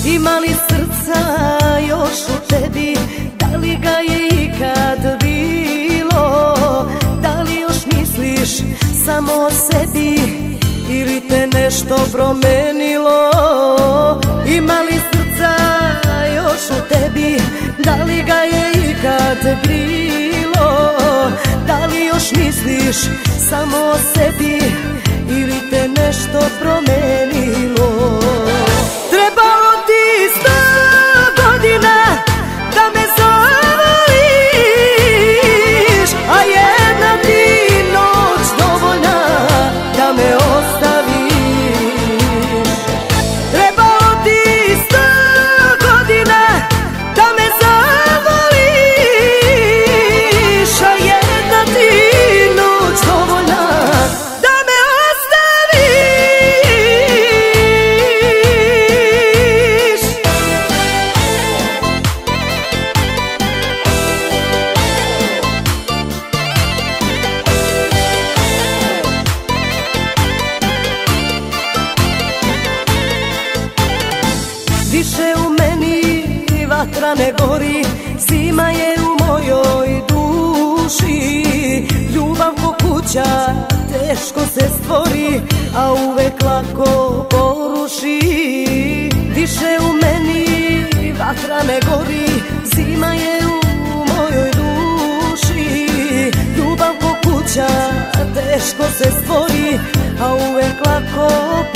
Ima li srca još u tebi, da li ga je ikad bilo? Da li još misliš samo o sebi ili te nešto promenilo? Ima li srca još u tebi, da li ga je ikad bilo? Da li još misliš samo o sebi ili te nešto promenilo? Trebalo ti 100 godina da me zavoliš, a jedna ti noć dovoljna da me ostaviš. Trebalo ti 100 godina da me zavoliš, a jedna ti noć dovoljna da me ostaviš. Više u meni vatra ne gori, zima je u mojoj duši. Ljubav ko kuća teško se stvori, a uvek lako poruši. Više u meni vatra ne gori, zima je u mojoj duši. Ljubav ko kuća teško se stvori, a uvek lako poruši.